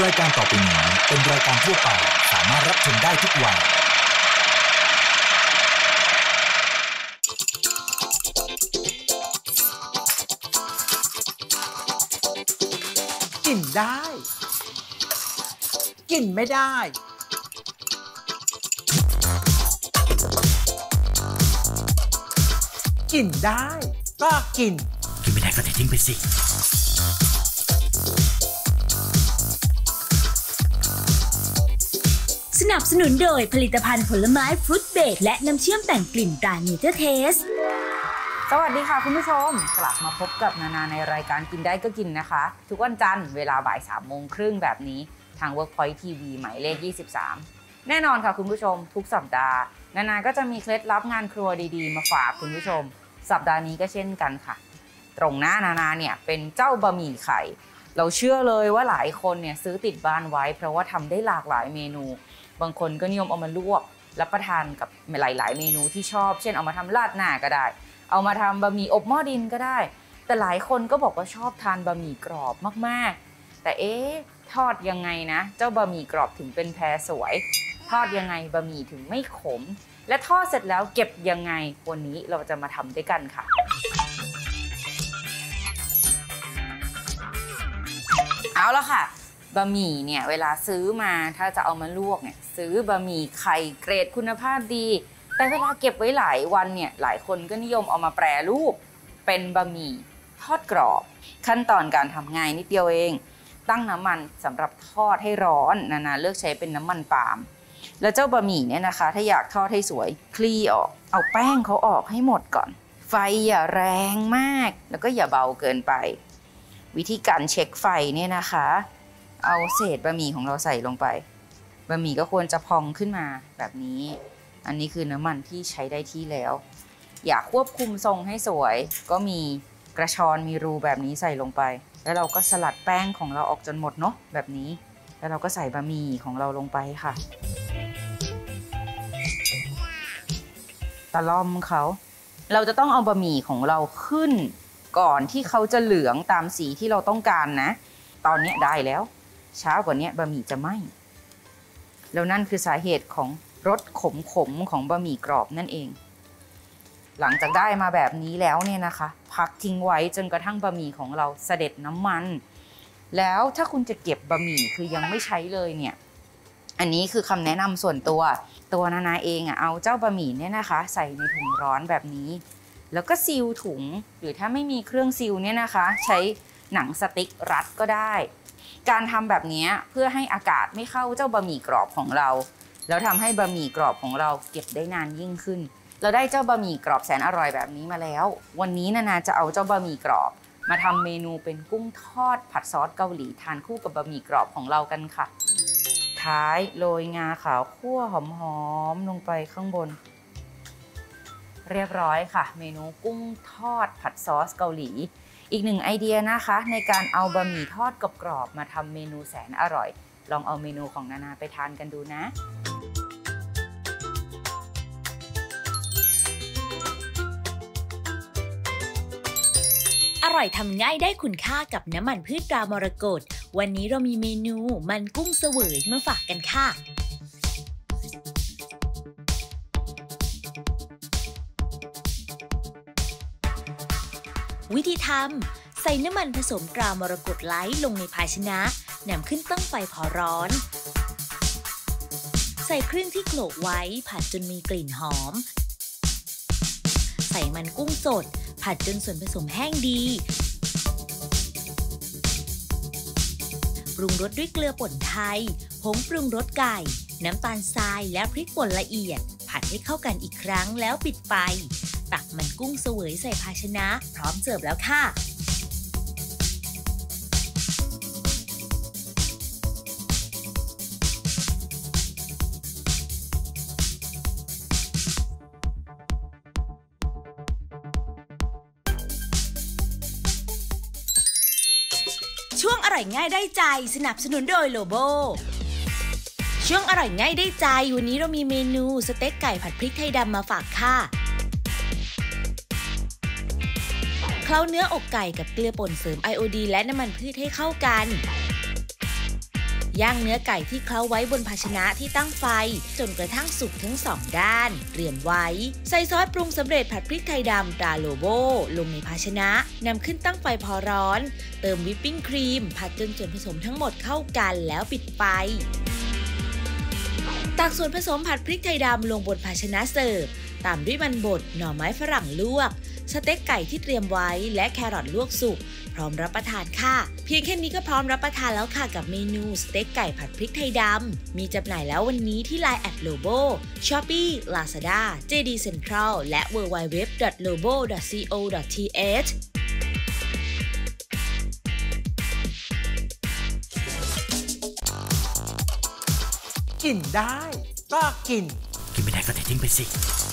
รายการต่อไปนี้เป็นรายการทั่วไปสามารถรับชมได้ทุกวัยกินได้กินไม่ได้กินได้ก็กินไม่ได้ก็ทิ้งไปสิสนับสนุนโดยผลิตภัณฑ์ผลไม้ฟรุตเบรดและน้ำเชื่อมแต่งกลิ่นตราเนเธอร์เทสสวัสดีค่ะคุณผู้ชมกลับมาพบกับนานาในรายการกินได้ก็กินนะคะทุกวันจันทร์เวลาบ่าย 3:30 แบบนี้ทาง Workpoint TV หมายเลข 23แน่นอนค่ะคุณผู้ชมทุกสัปดาห์นานาก็จะมีเคล็ดลับงานครัวดีๆมาฝากคุณผู้ชมสัปดาห์นี้ก็เช่นกันค่ะตรงหน้านานาเนี่ยเป็นเจ้าบะหมี่ไข่เราเชื่อเลยว่าหลายคนเนี่ยซื้อติดบ้านไว้เพราะว่าทำได้หลากหลายเมนูบางคนก็นิยมเอามาลวกรับประทานกับหลายๆเมนูที่ชอบเช่นเอามาทำราดหน้าก็ได้เอามาทำบะหมี่อบหม้อดินก็ได้แต่หลายคนก็บอกว่าชอบทานบะหมี่กรอบมากๆแต่ทอดยังไงนะเจ้าบะหมี่กรอบถึงเป็นแพรสวยทอดยังไงบะหมี่ถึงไม่ขมและทอดเสร็จแล้วเก็บยังไงวันนี้เราจะมาทำด้วยกันค่ะเอาละค่ะบะหมี่เนี่ยเวลาซื้อมาถ้าจะเอามาลวกเนี่ยซื้อบะหมี่ไข่เกรดคุณภาพดีแต่เวลาเก็บไว้หลายวันเนี่ยหลายคนก็นิยมเอามาแปรรูปเป็นบะหมี่ทอดกรอบขั้นตอนการทำง่ายนิดเดียวเองตั้งน้ำมันสำหรับทอดให้ร้อนนาเลือกใช้เป็นน้ำมันปาล์มแล้วเจ้าบะหมี่เนี่ยนะคะถ้าอยากทอดให้สวยคลี่ออกเอาแป้งเขาออกให้หมดก่อนไฟอย่าแรงมากแล้วก็อย่าเบาเกินไปวิธีการเช็คไฟเนี่ยนะคะเอาเศษบะหมี่ของเราใส่ลงไปบะหมี่ก็ควรจะพองขึ้นมาแบบนี้อันนี้คือน้ำมันที่ใช้ได้ที่แล้วอยากควบคุมทรงให้สวยก็มีกระชอนมีรูแบบนี้ใส่ลงไปแล้วเราก็สลัดแป้งของเราออกจนหมดเนาะแบบนี้แล้วเราก็ใส่บะหมี่ของเราลงไปค่ะตะล่อมเขาเราจะต้องเอาบะหมี่ของเราขึ้นก่อนที่เขาจะเหลืองตามสีที่เราต้องการนะตอนนี้ได้แล้วช้ากว่านี้บะหมี่จะไหม้แล้วนั่นคือสาเหตุของรสขมของบะหมี่กรอบนั่นเองหลังจากได้มาแบบนี้แล้วเนี่ยนะคะพักทิ้งไว้จนกระทั่งบะหมี่ของเราเสด็จน้ำมันแล้วถ้าคุณจะเก็บบะหมี่คือยังไม่ใช้เลยเนี่ยอันนี้คือคำแนะนำส่วนตัวนานาเองเอาเจ้าบะหมี่เนี่ยนะคะใส่ในถุงร้อนแบบนี้แล้วก็ซีลถุงหรือถ้าไม่มีเครื่องซีลเนี่ยนะคะใช้หนังสติ๊กรัดก็ได้การทำแบบนี้เพื่อให้อากาศไม่เข้าเจ้าบะหมี่กรอบของเราแล้วทำให้บะหมี่กรอบของเราเก็บได้นานยิ่งขึ้นเราได้เจ้าบะหมี่กรอบแสนอร่อยแบบนี้มาแล้ววันนี้นานาจะเอาเจ้าบะหมี่กรอบมาทำเมนูเป็นกุ้งทอดผัดซอสเกาหลีทานคู่กับบะหมี่กรอบของเรากันค่ะท้ายโรยงาขาวคั่วหอมๆลงไปข้างบนเรียบร้อยค่ะเมนูกุ้งทอดผัดซอสเกาหลีอีกหนึ่งไอเดียนะคะในการเอาบะหมี่ทอดกรอบๆมาทำเมนูแสนอร่อยลองเอาเมนูของนานาไปทานกันดูนะอร่อยทำง่ายได้คุณค่ากับน้ำมันพืชตรามรกตวันนี้เรามีเมนูมันกุ้งเสวยมาฝากกันค่ะวิธีทำใส่น้ำมันผสมตรามรกตไลท์ลงในภาชนะนำขึ้นตั้งไฟพอร้อนใส่เครื่องที่โขลกไว้ผัดจนมีกลิ่นหอมใส่มันกุ้งสดผัดจนส่วนผสมแห้งดีปรุงรสด้วยเกลือป่นไทยผงปรุงรสไก่น้ำตาลทรายและพริกป่นละเอียดผัดให้เข้ากันอีกครั้งแล้วปิดไฟตักมันกุ้งเสวยใส่ภาชนะพร้อมเสิร์ฟแล้วค่ะช่วงอร่อยง่ายได้ใจสนับสนุนโดยโลโบช่วงอร่อยง่ายได้ใจวันนี้เรามีเมนูสเต็กไก่ผัดพริกไทยดำมาฝากค่ะเคล้าเนื้ออกไก่กับเกลือป่นเสริมไอโอดีนและน้ำมันพืชให้เข้ากันย่างเนื้อไก่ที่เคล้าไว้บนภาชนะที่ตั้งไฟจนกระทั่งสุกทั้งสองด้านเตรียมไว้ใส่ซอสปรุงสำเร็จผัดพริกไทยดำตราโลโบลงในภาชนะนำขึ้นตั้งไฟพอร้อนเติมวิปปิ้งครีมผัดจนส่วนผสมทั้งหมดเข้ากันแล้วปิดไฟตักส่วนผสมผัดพริกไทยดำลงบนภาชนะเสิร์ฟตามด้วยมันบดหน่อไม้ฝรั่งลวกสเต็กไก่ที่เตรียมไว้และแครอทลวกสุกพร้อมรับประทานค่ะเพียงแค่นี้ก็พร้อมรับประทานแล้วค่ะกับเมนูสเต็กไก่ผัดพริกไทยดำมีจำหน่ายแล้ววันนี้ที่ Line @lobo Shopee Lazada JD Central และ www.lobo.co.th กินได้ ก็กินกินไม่ได้ก็เททิ้งไปสิ